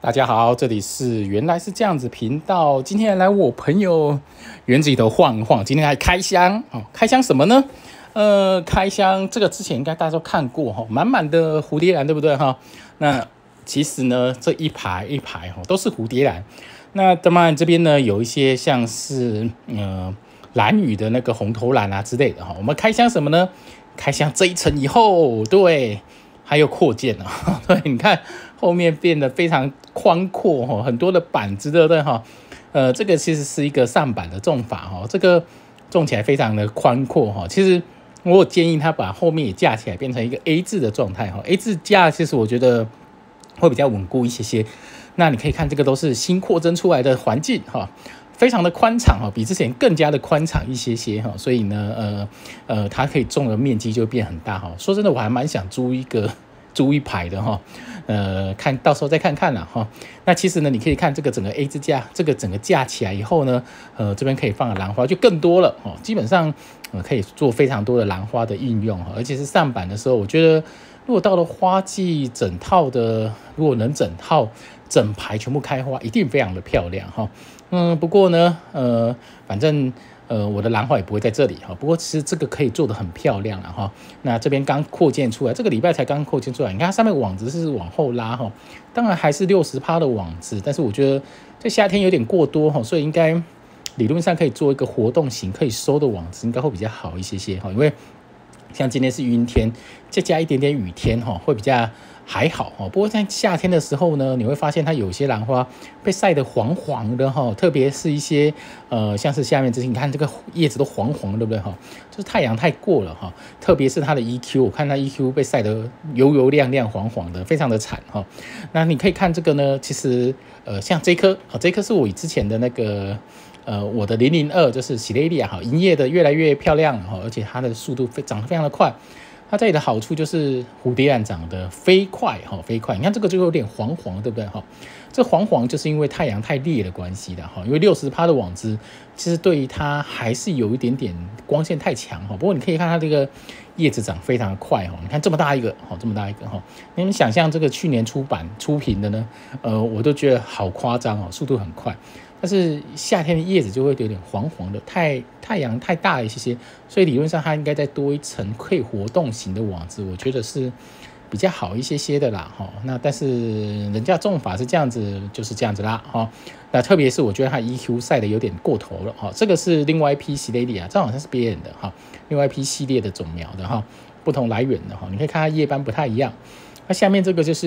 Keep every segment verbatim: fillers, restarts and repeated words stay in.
大家好，这里是原来是这样子频道。今天来我朋友园子里头晃一晃，今天来开箱哦。开箱什么呢？呃，开箱这个之前应该大家都看过哈，满满的蝴蝶兰，对不对哈？那其实呢，这一排一排哈都是蝴蝶兰。那当然这边呢有一些像是呃兰屿的那个红头兰啊之类的哈。我们开箱什么呢？开箱这一层以后，对。还有扩建啊，对，你看后面变得非常宽阔哈，很多的板子，对不对哈？呃，这个其实是一个上板的种法哈，这个种起来非常的宽阔哈。其实我有建议他把后面也架起来，变成一个 A 字的状态哈。A 字架其实我觉得会比较稳固一些些。那你可以看这个都是新扩增出来的环境哈。非常的宽敞哈，比之前更加的宽敞一些些哈，所以呢，呃呃，它可以种的面积就变很大哈。说真的，我还蛮想租一个租一排的哈，呃，看到时候再看看啦哈。那其实呢，你可以看这个整个 A 支架，这个整个架起来以后呢，呃，这边可以放的兰花就更多了哦，基本上呃可以做非常多的兰花的应用哈，而且是上板的时候，我觉得如果到了花季整套的，如果能整套整排全部开花，一定非常的漂亮哈。嗯，不过呢，呃，反正呃，我的兰花也不会在这里哈。不过其实这个可以做得很漂亮了哈。那这边刚扩建出来，这个礼拜才刚扩建出来，你看它上面网子是往后拉哈，当然还是 百分之六十 的网子，但是我觉得这夏天有点过多哈，所以应该理论上可以做一个活动型可以收的网子，应该会比较好一些些哈。因为像今天是阴天，再加一点点雨天哈，会比较还好哈。不过在夏天的时候呢，你会发现它有些兰花被晒得黄黄的哈，特别是一些呃，像是下面这些，你看这个叶子都黄黄的，对不对哈？就是太阳太过了哈。特别是它的 E Q， 我看它 E Q 被晒得油油亮亮、黄黄的，非常的惨哈。那你可以看这个呢，其实呃，像这颗啊，这颗是我之前的那个。呃，我的零零二就是喜蕾莉亚哈，营业的越来越漂亮哈，而且它的速度非长得非常的快。它这里的好处就是蝴蝶兰长得飞快哈，飞快。你看这个就有点黄黄，对不对哈？这黄黄就是因为太阳太烈的关系的哈，因为 百分之六十 的网子其实对于它还是有一点点光线太强哈。不过你可以看它这个叶子长非常的快哈，你看这么大一个哈，这么大一个哈，你们想象这个去年出版出品的呢，呃，我都觉得好夸张哦，速度很快。但是夏天的叶子就会有点黄黄的，太太阳太大一些些，所以理论上它应该再多一层可以活动型的网子，我觉得是比较好一些些的啦哈。那但是人家种法是这样子，就是这样子啦哈。那特别是我觉得它 E Q 晒的有点过头了哈。这个是另外一批喜蕾莉亚，这好像是别人的哈，另外一批系列的种苗的哈，不同来源的哈。你可以看它叶斑不太一样。那下面这个就是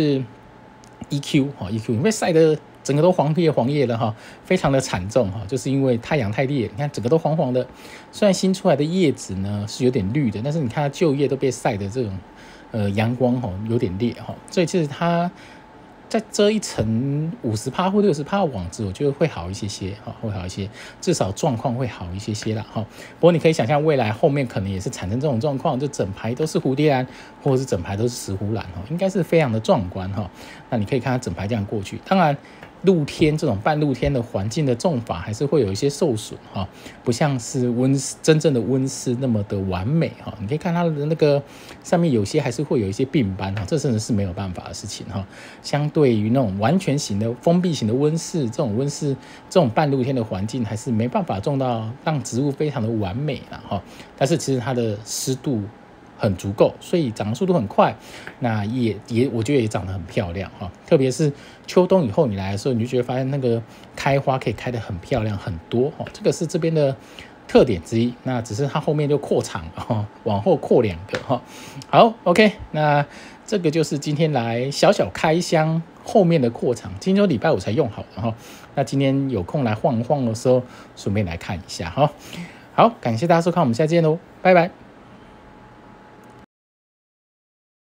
E Q 哈 ，E Q 因为晒的。整个都黄叶黄叶了哈，非常的惨重哈，就是因为太阳太烈，你看整个都黄黄的。虽然新出来的叶子呢是有点绿的，但是你看它旧叶都被晒的这种呃阳光哈有点烈哈，所以其实它再遮一层 百分之五十 或 百分之六十 的网子，我觉得会好一些些哈，会好一些，至少状况会好一些些啦哈。不过你可以想象未来后面可能也是产生这种状况，就整排都是蝴蝶兰，或者是整排都是石斛兰哈，应该是非常的壮观哈。那你可以看它整排这样过去，当然。露天这种半露天的环境的种法还是会有一些受损哈，不像是温真正的温室那么的完美哈。你可以看它的那个上面有些还是会有一些病斑哈，这真的是没有办法的事情哈。相对于那种完全型的封闭型的温室，这种温室这种半露天的环境还是没办法种到让植物非常的完美啦哈。但是其实它的湿度很足够，所以长的速度很快，那也也我觉得也长得很漂亮哈。特别是秋冬以后你来的时候，你就觉得发现那个开花可以开得很漂亮很多哈，这个是这边的特点之一。那只是它后面就扩场哈，往后扩两个哈。好 ，OK， 那这个就是今天来小小开箱后面的扩场，今天礼拜五才用好的哈。那今天有空来晃一晃的时候，顺便来看一下哈。好，感谢大家收看，我们下次见喽，拜拜。